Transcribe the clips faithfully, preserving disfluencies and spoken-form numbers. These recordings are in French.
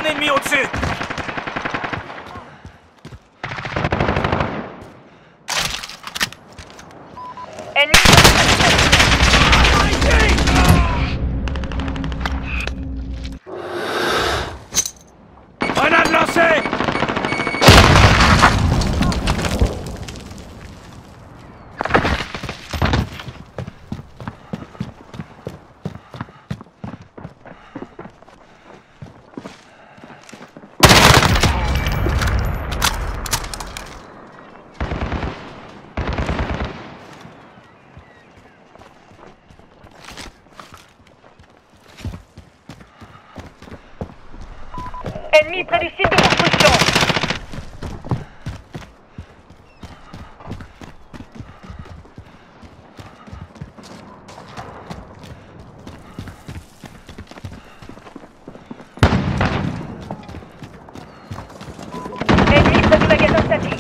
Drone ennemi au-dessus. Ennemi. Grenade lancée. Ennemi près du site de construction. Ennemi près du magasin statique.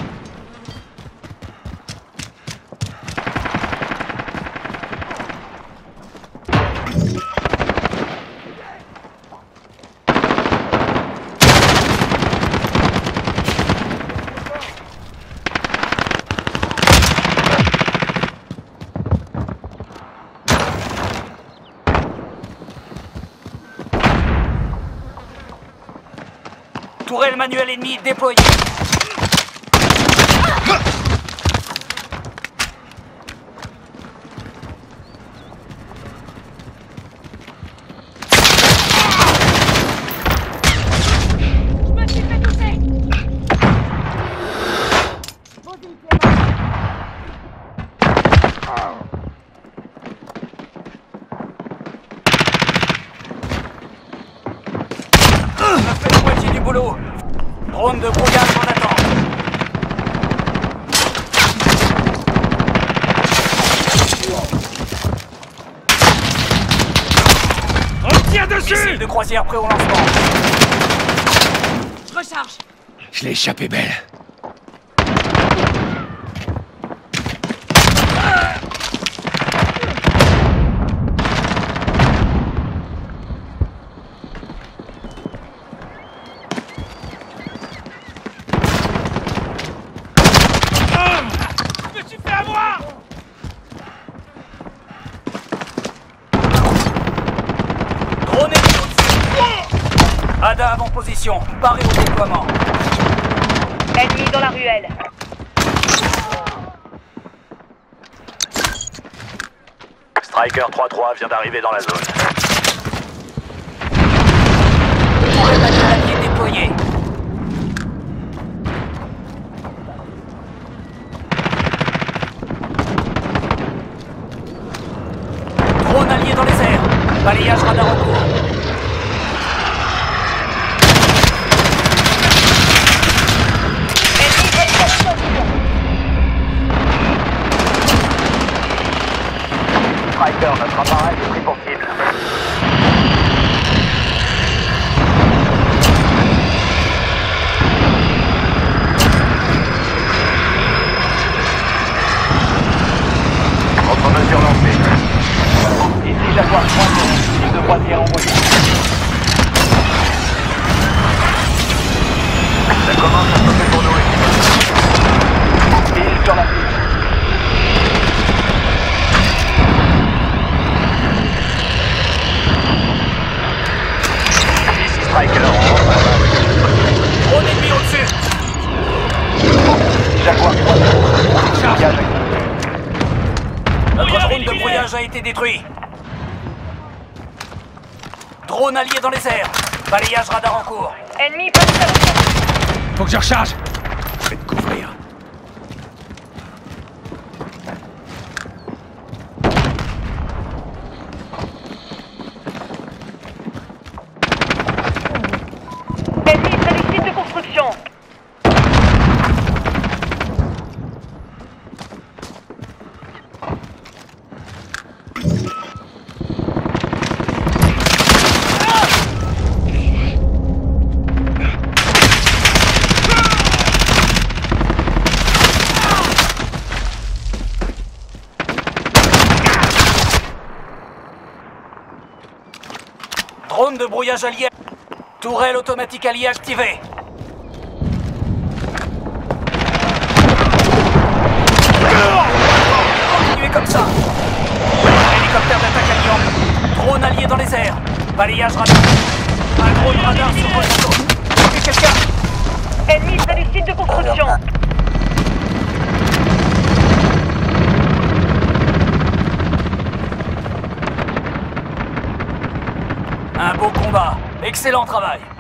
Tourelle manuelle ennemie déployée. Je me suis fait toucher. On a fait la moitié du boulot. Drone de brouillage en attente. On tire dessus. Missile de croisière prêt au lancement. Je recharge. Je l'ai échappé belle. Je me suis fait avoir. Drone ennemi au-dessus. Ada avant position. Paré au déploiement. Ennemi dans la ruelle. Striker trois trois vient d'arriver dans la zone. Tourelle manuelle alliée déployée. Drone allié dans les airs. Balayage radar en cours. Ennemi près du bâtiment. Striker, notre appareil est pris pour cible. Contre-mesure lancée. Ici Jaguar trois zéro, cible de croisière envoyée. Ça commence à stopper pour nous ici. Il sur la cible. Ici Striker, Drone ennemi au-dessus. Jaguar trois zéro. Chargage. Notre drone de brouillage a été détruit. Drone allié dans les airs. Balayage radar en cours. Ennemi près du bâtiment. Faut que je recharge. Je vais te couvrir. Ennemi près du site de construction. Drone de brouillage allié. Tourelle automatique alliée activée. Continuez comme ça. Hélicoptère d'attaque alliant. Drone allié dans les airs. Balayage rapide. Un drone radar sur votre dos. Trouvez quelqu'un. Ennemi près du site de construction. Un beau combat. Excellent travail.